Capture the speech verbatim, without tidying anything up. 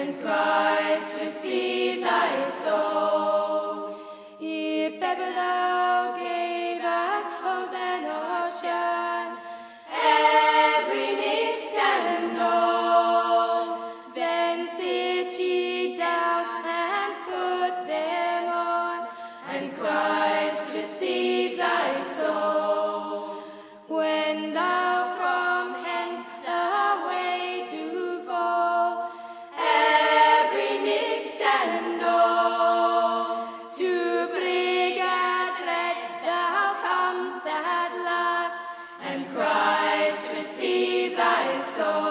and Christ receive thy soul. If ever thou gavest hosanna ocean, every night and all, then sit ye down and put them on, and Christ receive thy soul. When thou from hence away to fall, every night and all, to brig at dread thou comest at last, and Christ receive thy soul.